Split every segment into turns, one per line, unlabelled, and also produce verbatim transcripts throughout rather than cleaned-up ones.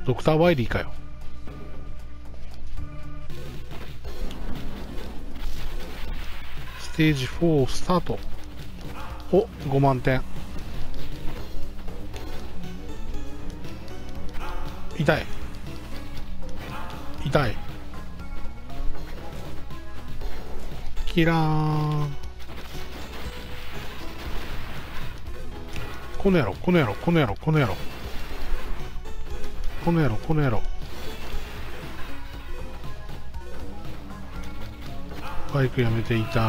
ドクターワイリーかよ。ステージフォースタート。お、ごまんてん。痛い痛い。キラーン。この野郎この野郎この野郎この野郎この野郎この野郎。バイクやめて痛い。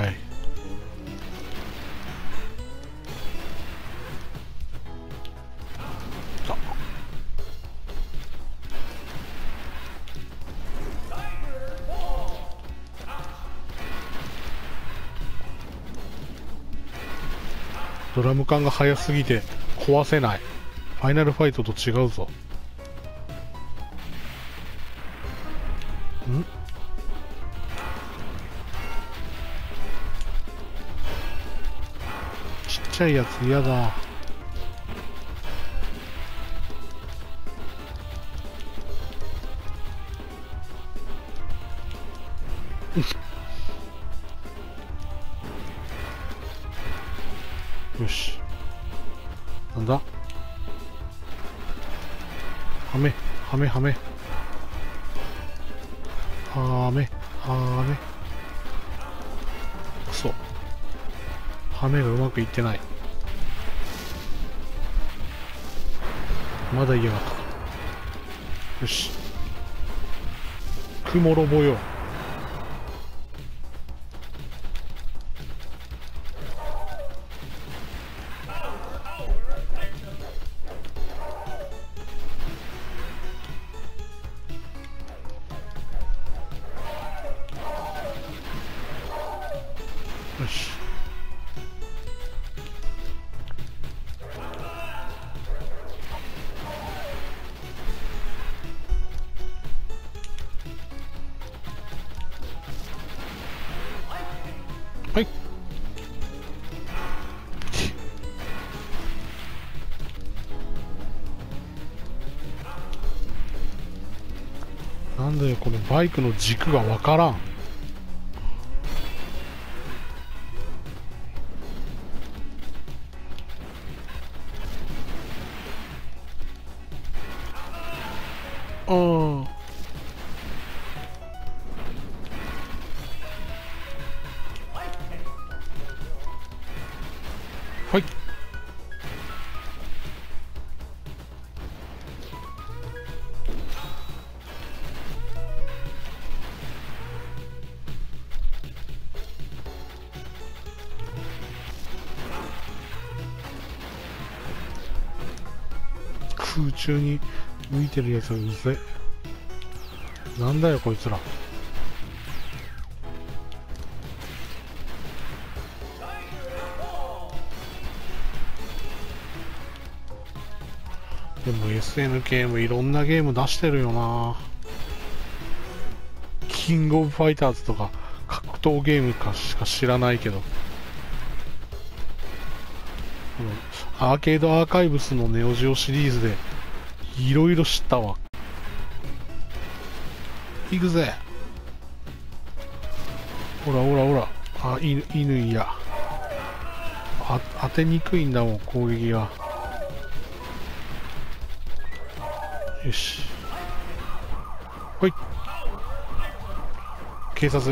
ドラム缶が速すぎて壊せない。ファイナルファイトと違うぞ。ん？ちっちゃいやつ嫌だ。よし。なんだ？はめ、はめ、はめ。はめ、はめ。くそ。はめがうまくいってない。まだ嫌がった。よし。雲ロボよ。よし。はい。なんだよこのバイクの軸がわからん。ああ。はい。空中に浮いてるやつがうぜ。なんだよこいつら。でも エスエヌケー もいろんなゲーム出してるよな。キングオブファイターズとか格闘ゲームかしか知らないけど、アーケードアーカイブスのネオジオシリーズでいろいろ知ったわ。行くぜ。ほらほらほら。あ、犬、犬いや。あ、当てにくいんだもん、攻撃が。よし。ほい。警察。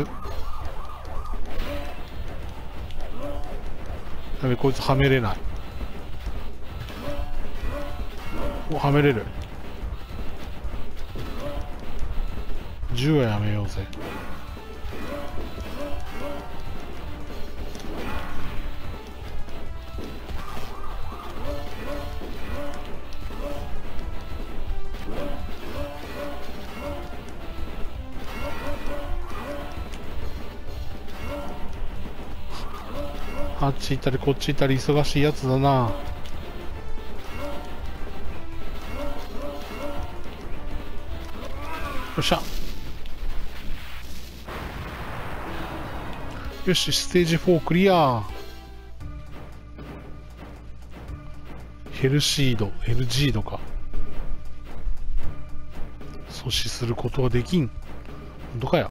やべ、こいつはめれない。お、はめれる。銃はやめようぜ。あっち行ったりこっち行ったり忙しいやつだな。よっしゃ。よし、ステージフォークリア。ヘルシード、エルジードか。 阻止することはできん。本当かよ。